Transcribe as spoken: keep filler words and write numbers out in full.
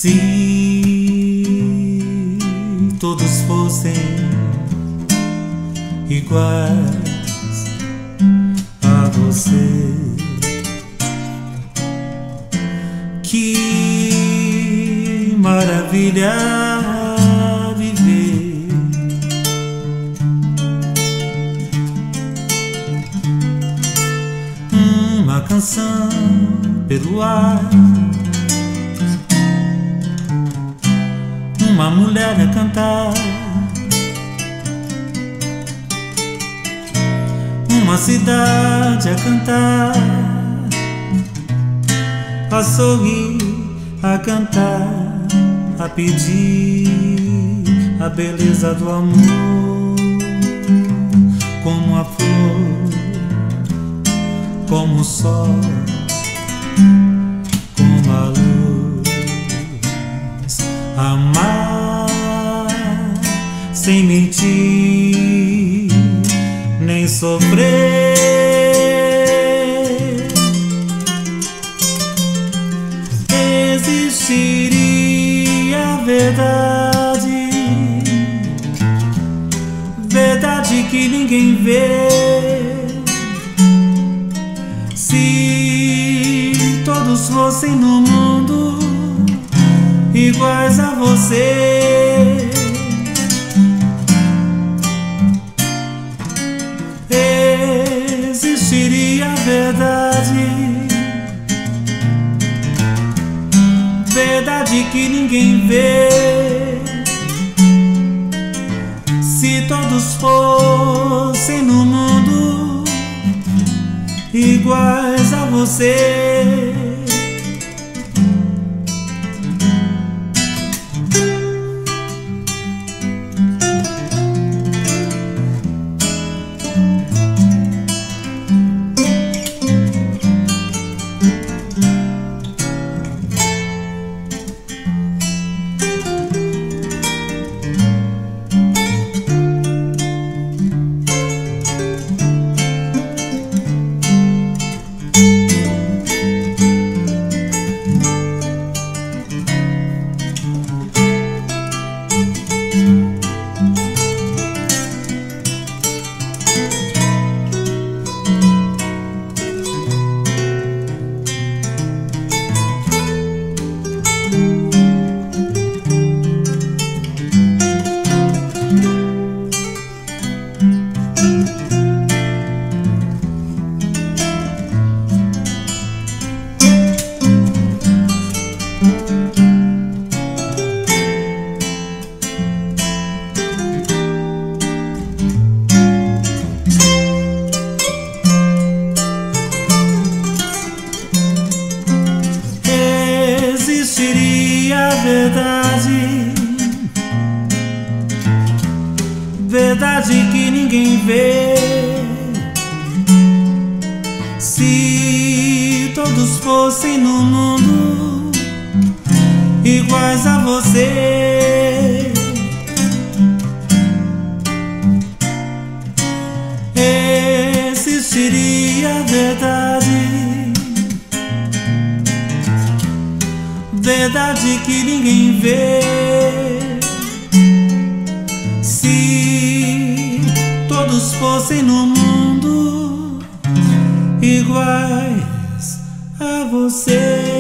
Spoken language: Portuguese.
Se todos fossem iguais a você, que maravilha viver. Uma canção pelo ar, uma mulher a cantar, uma cidade a cantar, a sorrir, a cantar, a pedir a beleza do amor, como a flor, como o sol, como a luz. Amar sem mentir nem sofrer, existiria a verdade, verdade que ninguém vê. Se todos fossem no mundo iguais a você, existiria a verdade, verdade que ninguém vê. Se todos fossem no mundo iguais a você, existiria a verdade, verdade que ninguém vê. Se todos fossem no mundo iguais a você, existiria a verdade, verdade que ninguém vê. Se todos fossem no mundo iguais a você.